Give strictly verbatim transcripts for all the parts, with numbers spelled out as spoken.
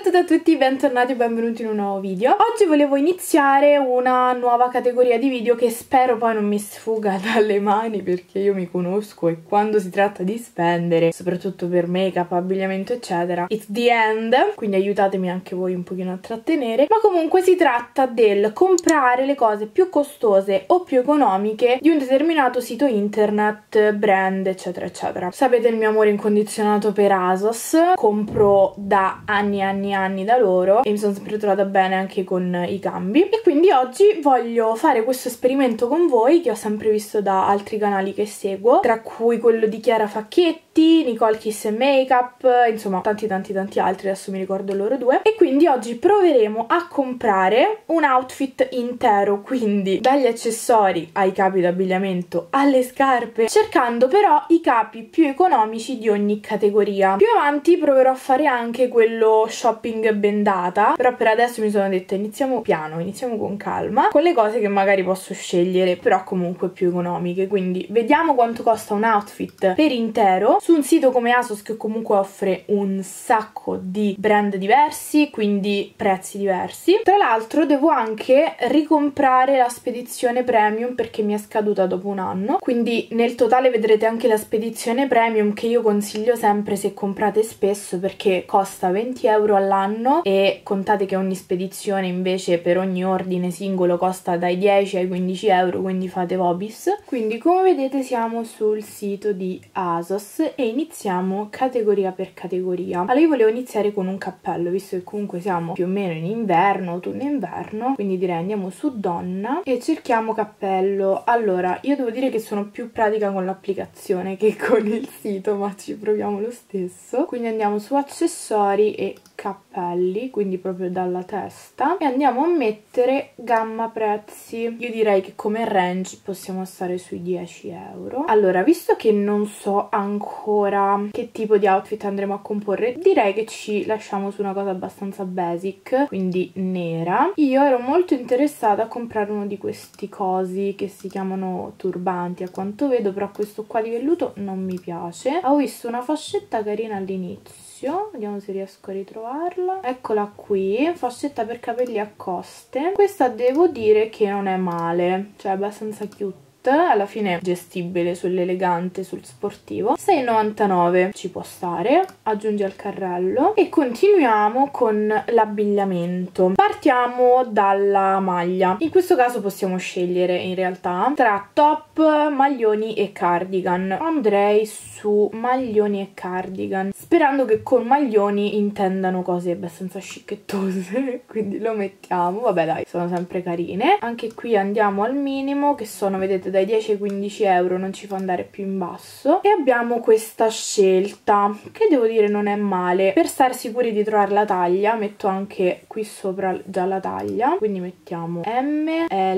tutte e a tutti, bentornati e benvenuti in un nuovo video. Oggi volevo iniziare una nuova categoria di video che spero poi non mi sfugga dalle mani, perché io mi conosco e quando si tratta di spendere, soprattutto per make-up, abbigliamento eccetera, it's the end, quindi aiutatemi anche voi un pochino a trattenere. Ma comunque si tratta del comprare le cose più costose o più economiche di un determinato sito internet, brand eccetera eccetera. Sapete il mio amore incondizionato per ASOS, compro da anni e anni e anni da loro e mi sono sempre trovata bene anche con i cambi, e quindi oggi voglio fare questo esperimento con voi che ho sempre visto da altri canali che seguo, tra cui quello di Chiara Facchetti, Nicole Kiss Makeup, insomma tanti tanti tanti altri, adesso mi ricordo loro due. E quindi oggi proveremo a comprare un outfit intero, quindi dagli accessori ai capi d'abbigliamento alle scarpe, cercando però i capi più economici di ogni categoria. Più avanti proverò a fare anche quello shopping bendata, però per adesso mi sono detta iniziamo piano, iniziamo con calma, con le cose che magari posso scegliere però comunque più economiche. Quindi vediamo quanto costa un outfit per intero su un sito come ASOS, che comunque offre un sacco di brand diversi, quindi prezzi diversi. Tra l'altro devo anche ricomprare la spedizione premium perché mi è scaduta dopo un anno, quindi nel totale vedrete anche la spedizione premium, che io consiglio sempre se comprate spesso perché costa venti euro all'anno, e contate che ogni spedizione invece per ogni ordine singolo costa dai dieci ai quindici euro, quindi fate vobis. Quindi come vedete siamo sul sito di ASOS e iniziamo categoria per categoria. Allora io volevo iniziare con un cappello, visto che comunque siamo più o meno in inverno, autunno-inverno, quindi direi andiamo su donna e cerchiamo cappello. Allora io devo dire che sono più pratica con l'applicazione che con il sito, ma ci proviamo lo stesso. Quindi andiamo su accessori e cappelli, quindi proprio dalla testa, e andiamo a mettere gamma prezzi. Io direi che come range possiamo stare sui dieci euro. Allora, visto che non so ancora che tipo di outfit andremo a comporre, direi che ci lasciamo su una cosa abbastanza basic, quindi nera. Io ero molto interessata a comprare uno di questi cosi che si chiamano turbanti a quanto vedo, però questo qua di velluto non mi piace. Ho visto una fascetta carina all'inizio, vediamo se riesco a ritrovarla. Eccola qui, fascetta per capelli a coste. Questa devo dire che non è male, cioè è abbastanza cute, alla fine gestibile sull'elegante, sul sportivo. sei e novantanove ci può stare, aggiungi al carrello e continuiamo con l'abbigliamento. Partiamo dalla maglia. In questo caso possiamo scegliere in realtà tra top, maglioni e cardigan. Andrei su maglioni e cardigan, sperando che con maglioni intendano cose abbastanza scicchettose, quindi lo mettiamo. Vabbè dai, sono sempre carine. Anche qui andiamo al minimo, che sono, vedete, dai dieci ai quindici euro, non ci fa andare più in basso. E abbiamo questa scelta che devo dire non è male. Per star sicuri di trovare la taglia metto anche qui sopra già la taglia, quindi mettiamo M,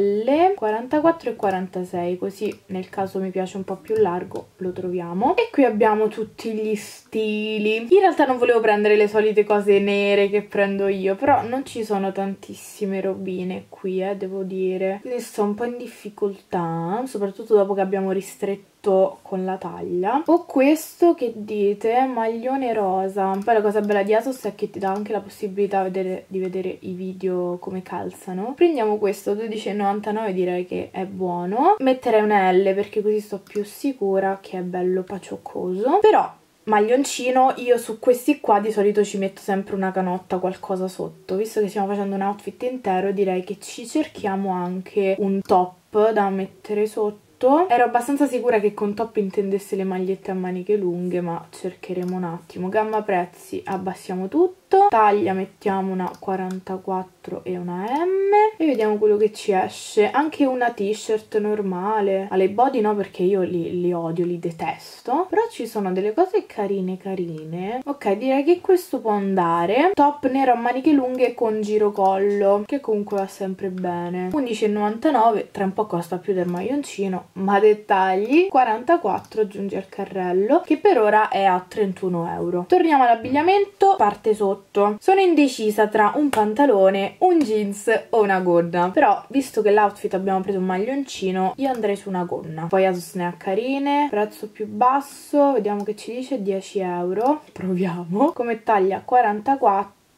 L, quarantaquattro e quarantasei, così nel caso mi piace un po' più largo lo troviamo. E qui abbiamo tutti gli stili. In realtà non volevo prendere le solite cose nere che prendo io, però non ci sono tantissime robine qui, eh, devo dire, quindi sto un po' in difficoltà, soprattutto dopo che abbiamo ristretto con la taglia. O questo, che dite? Maglione rosa. Poi la cosa bella di ASOS è che ti dà anche la possibilità vedere, di vedere i video come calzano. Prendiamo questo, dodici e novantanove, direi che è buono. Metterei una L perché così sto più sicura che è bello pacioccoso. Però maglioncino, io su questi qua di solito ci metto sempre una canotta, qualcosa sotto. Visto che stiamo facendo un outfit intero, direi che ci cerchiamo anche un top da mettere sotto. Ero abbastanza sicura che con top intendesse le magliette a maniche lunghe, ma cercheremo un attimo. Gamma prezzi abbassiamo tutto, taglia mettiamo una quarantaquattro e una M e vediamo quello che ci esce. Anche una t-shirt normale, alle body no perché io li, li odio, li detesto, però ci sono delle cose carine carine. Ok, direi che questo può andare. Top nero a maniche lunghe con girocollo, che comunque va sempre bene. undici e novantanove, tra un po' costa più del maglioncino, ma dettagli. quarantaquattro, aggiungi al carrello, che per ora è a trentuno euro. Torniamo all'abbigliamento, parte sotto. Sono indecisa tra un pantalone, un jeans o una gonna, però visto che l'outfit abbiamo preso un maglioncino, io andrei su una gonna. Poi ASOS ne ha carine, prezzo più basso, vediamo che ci dice, dieci euro, proviamo. Come taglia quarantaquattro,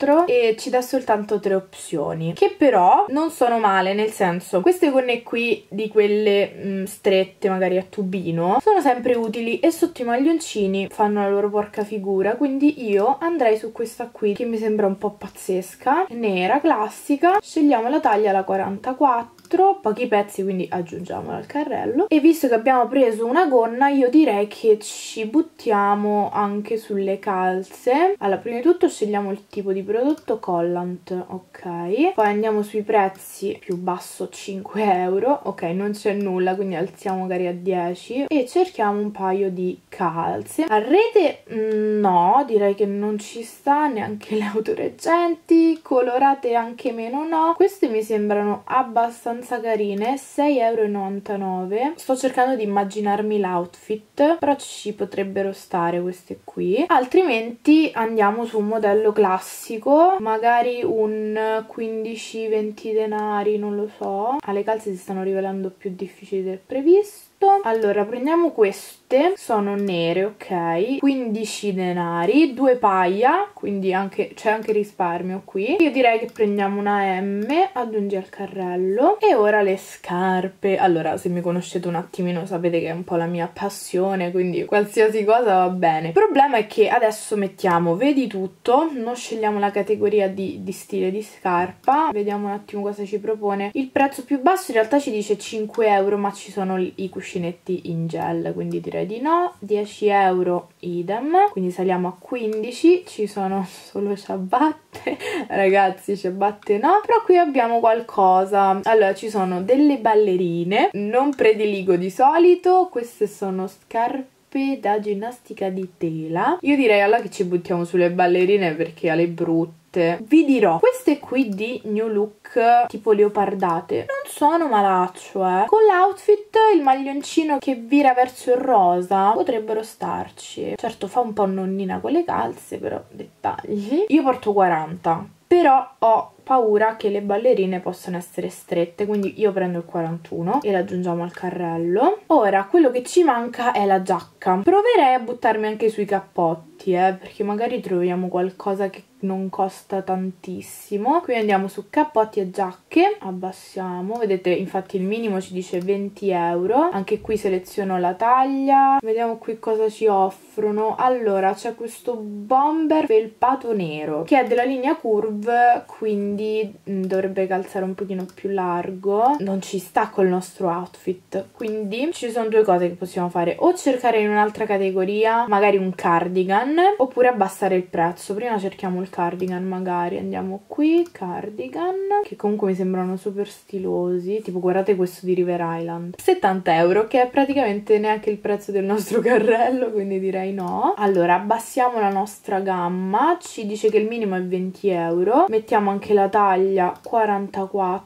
e ci dà soltanto tre opzioni, che però non sono male, nel senso, queste gonne qui di quelle mh, strette magari a tubino sono sempre utili e sotto i maglioncini fanno la loro porca figura, quindi io andrei su questa qui che mi sembra un po' pazzesca, nera, classica. Scegliamo la taglia, la quarantaquattro, pochi pezzi quindi aggiungiamola al carrello, e visto che abbiamo preso una gonna io direi che ci buttiamo anche sulle calze. Allora, prima di tutto scegliamo il tipo di prodotto, Collant, ok, poi andiamo sui prezzi, più basso cinque euro, ok, non c'è nulla quindi alziamo magari a dieci e cerchiamo un paio di calze. A rete mm, no, direi che non ci sta, neanche le autoreggenti, colorate anche meno no. Queste mi sembrano abbastanza carine, sei e novantanove euro. Sto cercando di immaginarmi l'outfit, però ci potrebbero stare queste qui. Altrimenti andiamo su un modello classico, magari un quindici venti denari, non lo so. Ah, le calze si stanno rivelando più difficili del previsto. Allora, prendiamo queste, sono nere, ok, quindici denari, due paia, quindi anche c'è anche risparmio qui. Io direi che prendiamo una M, aggiungi al carrello. E ora le scarpe. Allora, se mi conoscete un attimino sapete che è un po' la mia passione, quindi qualsiasi cosa va bene. Il problema è che adesso mettiamo vedi tutto, non scegliamo la categoria di, di stile di scarpa, vediamo un attimo cosa ci propone. Il prezzo più basso in realtà ci dice cinque euro, ma ci sono i cuscinetti in gel, quindi direi di no. Dieci euro idem, quindi saliamo a quindici. Ci sono solo ciabatte ragazzi, ciabatte no, però qui abbiamo qualcosa. Allora, ci sono delle ballerine, non prediligo di solito, queste sono scarpe da ginnastica di tela. Io direi allora che ci buttiamo sulle ballerine perché alle brutte. Vi dirò, queste qui di New Look tipo leopardate non sono malaccio, eh. Con l'outfit, il maglioncino che vira verso il rosa, potrebbero starci. Certo fa un po' nonnina con le calze, però dettagli. Io porto quaranta, però ho paura che le ballerine possano essere strette, quindi io prendo il quarantuno e la aggiungiamo al carrello. Ora, quello che ci manca è la giacca. Proverei a buttarmi anche sui cappotti, eh, perché magari troviamo qualcosa che non costa tantissimo. Quindi andiamo su cappotti e giacche, abbassiamo, vedete infatti il minimo ci dice venti euro. Anche qui seleziono la taglia, vediamo qui cosa ci offrono. Allora, c'è questo bomber felpato nero che è della linea Curve, quindi dovrebbe calzare un pochino più largo, non ci sta col nostro outfit. Quindi ci sono due cose che possiamo fare: o cercare in un'altra categoria, magari un cardigan, oppure abbassare il prezzo. Prima cerchiamo il cardigan, magari andiamo qui, cardigan, che comunque mi sembrano super stilosi, tipo guardate questo di River Island, settanta euro, che è praticamente neanche il prezzo del nostro carrello, quindi direi no. Allora, abbassiamo la nostra gamma, ci dice che il minimo è venti euro, mettiamo anche la taglia quarantaquattro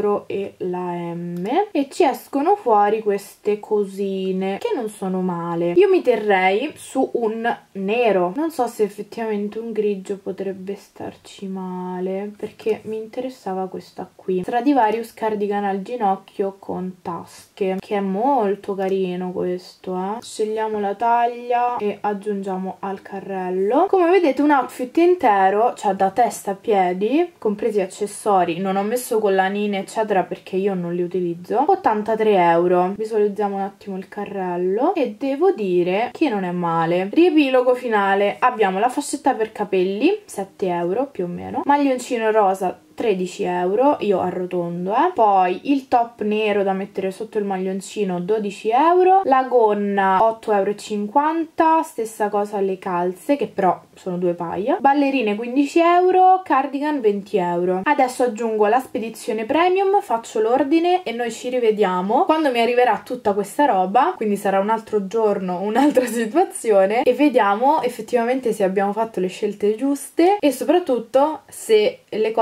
e la M e ci escono fuori queste cosine che non sono male. Io mi terrei su un nero, non so se effettivamente un grigio potrebbe starci male, perché mi interessava questa qui, Stradivarius cardigan al ginocchio con tasche, che è molto carino questo, eh. Scegliamo la taglia e aggiungiamo al carrello. Come vedete un outfit intero, cioè da testa a piedi, compresi accessori, non ho messo collanine eccetera perché io non li utilizzo, ottantatré euro. Visualizziamo un attimo il carrello e devo dire che non è male. Riepilogo finale: abbiamo la fascetta per capelli, sette euro più o meno, maglioncino rosa tredici euro, io arrotondo, eh. Poi il top nero da mettere sotto il maglioncino, dodici euro, la gonna otto e cinquanta euro, stessa cosa le calze che però sono due paia, ballerine quindici euro, cardigan venti euro. Adesso aggiungo la spedizione premium, faccio l'ordine e noi ci rivediamo quando mi arriverà tutta questa roba, quindi sarà un altro giorno, un'altra situazione, e vediamo effettivamente se abbiamo fatto le scelte giuste e soprattutto se le cose che ordiniamo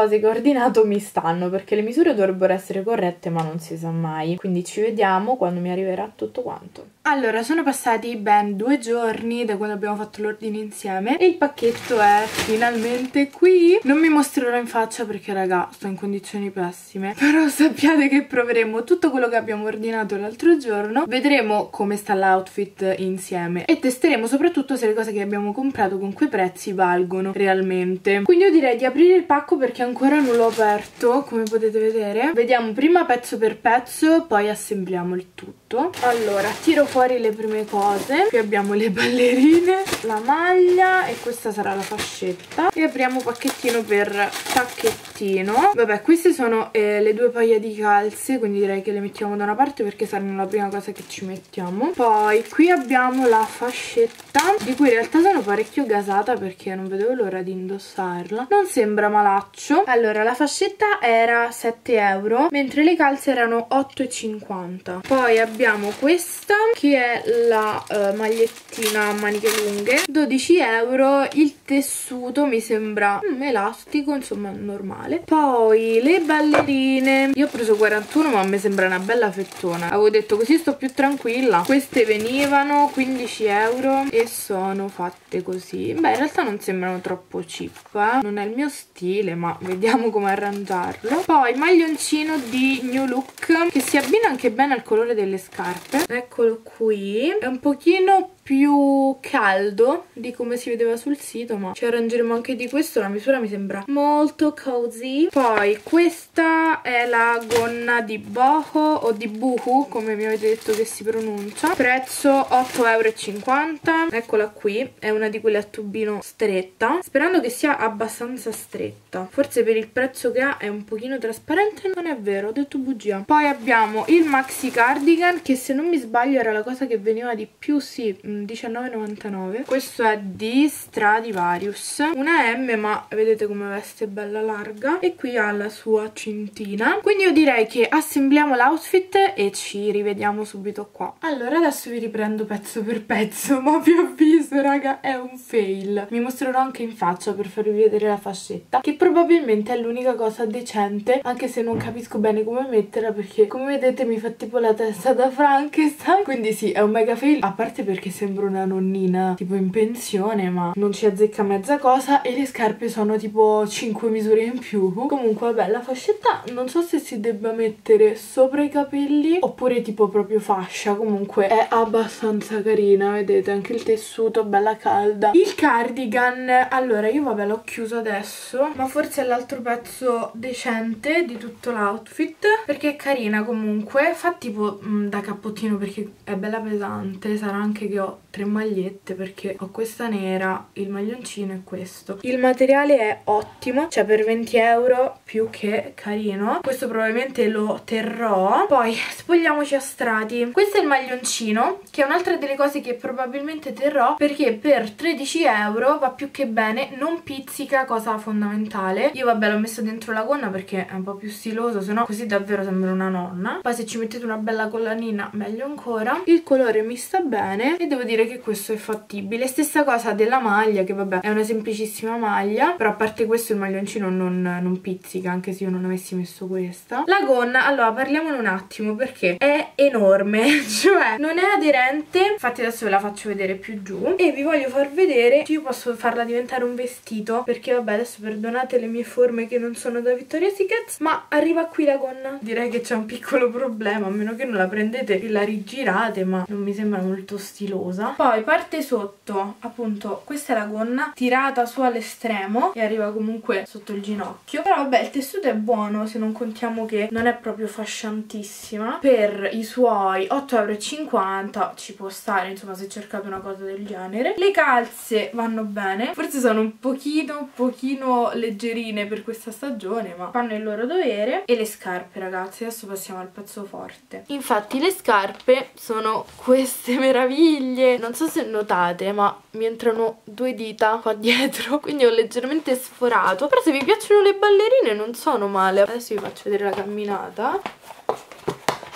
ordinato mi stanno, perché le misure dovrebbero essere corrette ma non si sa mai, quindi ci vediamo quando mi arriverà tutto quanto. Allora, sono passati ben due giorni da quando abbiamo fatto l'ordine insieme e il pacchetto è finalmente qui. Non mi mostrerò in faccia perché raga sto in condizioni pessime, però sappiate che proveremo tutto quello che abbiamo ordinato l'altro giorno, vedremo come sta l'outfit insieme e testeremo soprattutto se le cose che abbiamo comprato con quei prezzi valgono realmente. Quindi io direi di aprire il pacco perché ancora non l'ho aperto, come potete vedere. Vediamo prima pezzo per pezzo, poi assembliamo il tutto. Allora, tiro fuori le prime cose. Qui abbiamo le ballerine, la maglia e questa sarà la fascetta. E apriamo pacchettino per pacchettino. Vabbè, queste sono eh, le due paia di calze, quindi direi che le mettiamo da una parte perché saranno la prima cosa che ci mettiamo. Poi qui abbiamo la fascetta, di cui in realtà sono parecchio gasata perché non vedevo l'ora di indossarla. Non sembra malaccio. Allora, la fascetta era sette euro, mentre le calze erano otto e cinquanta. Poi abbiamo questa che è la uh, magliettina a maniche lunghe, dodici euro. Il tessuto mi sembra mm, elastico, insomma normale. Poi le ballerine, io ho preso quarantuno ma mi sembra una bella fettona, avevo detto così sto più tranquilla. Queste venivano quindici euro e sono fatte così. Beh, in realtà non sembrano troppo cheap, eh? Non è il mio stile ma vediamo come arrangiarlo. Poi maglioncino di New Look che si abbina anche bene al colore delle scarpe, eccolo qui. È un pochino più caldo di come si vedeva sul sito, ma ci arrangeremo anche di questo. La misura mi sembra molto cozy. Poi questa è la gonna di Boho o di Boohoo, come mi avete detto che si pronuncia. Prezzo otto e cinquanta euro. Eccola qui, è una di quelle a tubino stretta, sperando che sia abbastanza stretta. Forse per il prezzo che ha è un pochino trasparente, non è vero, ho detto bugia. Poi abbiamo il maxi cardigan che se non mi sbaglio era la cosa che veniva di più, sì, diciannove e novantanove. Questo è di Stradivarius, una M ma vedete come veste bella larga e qui ha la sua cintina. Quindi io direi che assembliamo l'outfit e ci rivediamo subito qua. Allora adesso vi riprendo pezzo per pezzo, ma vi avviso raga è un fail. Mi mostrerò anche in faccia per farvi vedere la fascetta, che probabilmente è l'unica cosa decente, anche se non capisco bene come metterla perché come vedete mi fa tipo la testa da Frankenstein. Quindi sì, è un mega fail, a parte perché se sembra una nonnina tipo in pensione ma non ci azzecca mezza cosa e le scarpe sono tipo cinque misure in più. Comunque vabbè, la fascetta non so se si debba mettere sopra i capelli oppure tipo proprio fascia, comunque è abbastanza carina, vedete anche il tessuto bella calda. Il cardigan, allora io vabbè l'ho chiuso adesso ma forse è l'altro pezzo decente di tutto l'outfit perché è carina comunque, fa tipo mh, da cappottino perché è bella pesante. Sarà anche che ho tre magliette perché ho questa nera, il maglioncino e questo. Il materiale è ottimo, cioè per venti euro più che carino. Questo probabilmente lo terrò. Poi spogliamoci a strati. Questo è il maglioncino che è un'altra delle cose che probabilmente terrò perché per tredici euro va più che bene, non pizzica, cosa fondamentale. Io vabbè l'ho messo dentro la gonna perché è un po' più stiloso, se no così davvero sembra una nonna. Poi se ci mettete una bella collanina meglio ancora. Il colore mi sta bene e devo dire che questo è fattibile. Stessa cosa della maglia che vabbè è una semplicissima maglia, però a parte questo il maglioncino non, non pizzica anche se io non avessi messo questa. La gonna, allora parliamone un attimo perché è enorme, cioè non è aderente, infatti adesso ve la faccio vedere più giù e vi voglio far vedere se io posso farla diventare un vestito perché vabbè adesso perdonate le mie forme che non sono da Victoria's Secret, ma arriva qui la gonna. Direi che c'è un piccolo problema, a meno che non la prendete e la rigirate, ma non mi sembra molto stilosa. Poi parte sotto, appunto questa è la gonna tirata su all'estremo e arriva comunque sotto il ginocchio, però vabbè il tessuto è buono se non contiamo che non è proprio fasciantissima. Per i suoi otto e cinquanta euro ci può stare, insomma, se cercate una cosa del genere. Le calze vanno bene, forse sono un pochino un pochino leggerine per questa stagione ma fanno il loro dovere. E le scarpe ragazzi, adesso passiamo al pezzo forte. Infatti le scarpe sono queste meraviglie, non so se notate ma mi entrano due dita qua dietro, quindi ho leggermente sforato, però se vi piacciono le ballerine non sono male. Adesso vi faccio vedere la camminata.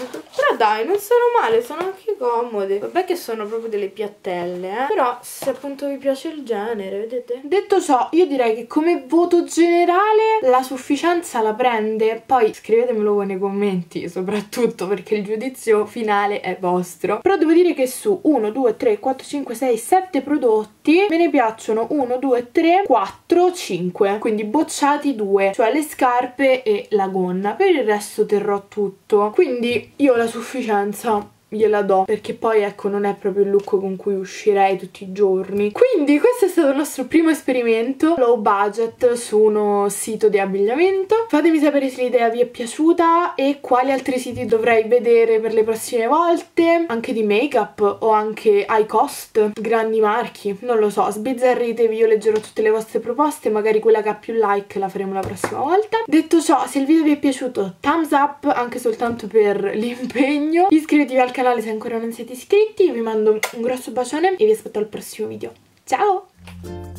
Però dai, non sono male, sono anche comode. Vabbè che sono proprio delle piattelle, eh. Però se appunto vi piace il genere, vedete? Detto ciò, io direi che come voto generale la sufficienza la prende. Poi scrivetemelo voi nei commenti, soprattutto perché il giudizio finale è vostro. Però devo dire che su uno, due, tre, quattro, cinque, sei, sette prodotti me ne piacciono uno, due, tre, quattro, cinque. Quindi bocciati due, cioè le scarpe e la gonna. Per il resto terrò tutto. Quindi io la sufficienza gliela do, perché poi ecco non è proprio il look con cui uscirei tutti i giorni. Quindi questo è stato il nostro primo esperimento low budget su uno sito di abbigliamento. Fatemi sapere se l'idea vi è piaciuta e quali altri siti dovrei vedere per le prossime volte, anche di make up o anche high cost, grandi marchi, non lo so, sbizzarritevi, io leggerò tutte le vostre proposte, magari quella che ha più like la faremo la prossima volta. Detto ciò, se il video vi è piaciuto, thumbs up anche soltanto per l'impegno, iscrivetevi al canale canale se ancora non siete iscritti, io vi mando un grosso bacione e vi aspetto al prossimo video. Ciao!